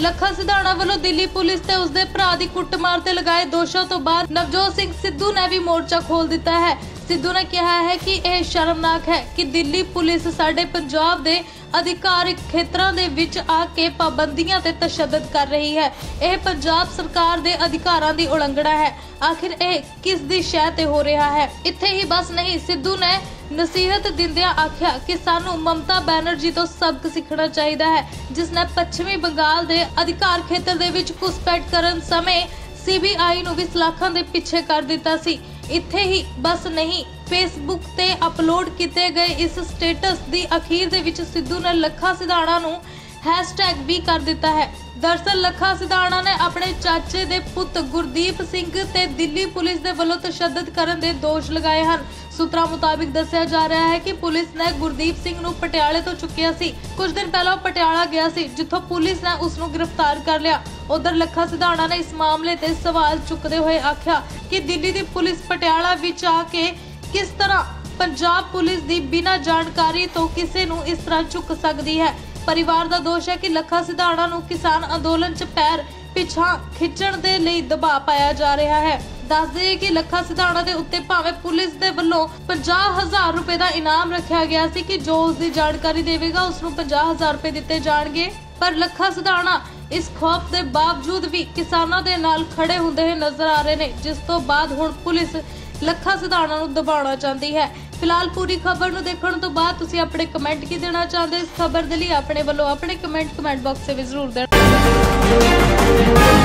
ਲੱਖਾ ਸਿਧਾਣਾ ਵੱਲੋਂ ਦਿੱਲੀ ਪੁਲਿਸ ਤੇ ਉਸਦੇ ਭਰਾ ਦੀ ਕੁੱਟਮਾਰ ਤੇ ਲਗਾਏ ਦੋਸ਼ਾਂ ਤੋਂ ਬਾਅਦ ਨਵਜੋਤ ਸਿੰਘ ਸਿੱਧੂ ਨੇ ਵੀ ਮੋਰਚਾ ਖੋਲ ਦਿੱਤਾ ਹੈ। सिद्धू ने कहा है कि यह शर्मनाक है कि दिल्ली पुलिस साडे पंजाब दे अधिकारिक खेत्रां दे विच आके पाबंदियां ते तशद्दद कर रही है। यह पंजाब सरकार दे अधिकारां दी उलंघना है। आखिर यह किस दी शह ते हो रहा है। इत्थे ही बस नहीं, सिद्धू ने नसीहत दिंदियां आख्या कि सानू ममता बैनर्जी तो सबक सीखना चाहिए है, जिसने पश्चिमी बंगाल दे अधिकार खेत्र दे विच घुसपैठ करन समय CBI नू भी सलाखां दे पिछे कर दिता सी। इत्थे ही बस नहीं, फेसबुक ते अपलोड किए गए इस स्टेटस दी अखीर दे विच सिद्धू ने लखा सिधाणा नू हैशटैग भी कर दिता है। दरअसल लखा सिधाणा ने अपने चाचे दे पुत गुरदीप सिंह ते दिल्ली पुलिस दे वल्लों तशद्दद करन दे दोष लगाए हैं। सूत्रों मुताबिक दस्सिया जा रहा है कि पुलिस ने गुरदीप सिंह नू पटियाले तो चुकिया सी। कुछ दिन पहला पटियाला गया सी, जिथों पुलिस ने उसनू गिरफ्तार कर लिया। उधर लखा सिधाणा ने इस मामले ते सवाल चुकते हुए आख्या कि दिल्ली दी पुलिस पटियाला विच आके किस तरह पंजाब पुलिस दी बिना जानकारी तो किसी नू इस तरह चुक सकती है। परिवार का दोष है कि लखा सिधाणा नू किसान अंदोलन च पैर पिछा खिंचण दे लई दबाव पाया जा रहा है। दस दे कि लखा सिधाणा दे उत्ते भावें पुलिस दे वल्लों 50,000 रुपए का इनाम रखा गया सी कि जो उसकी जानकारी देवेगा उसनू 50,000 रुपए दिते जाणगे, पर लखा सिधाणा इस खौफ के बावजूद भी किसानों के नाल खड़े हुंदे नजर आ रहे हैं, जिस तो बाद हुण पुलिस लखा सिधाणा नू दबाउणा चाहती है। फिलहाल पूरी खबर नू देखण तो बाद तुसीं अपने कमेंट की देना चाहते इस खबर दे लई अपने वल्लों अपने कमेंट बॉक्स में जरूर देना।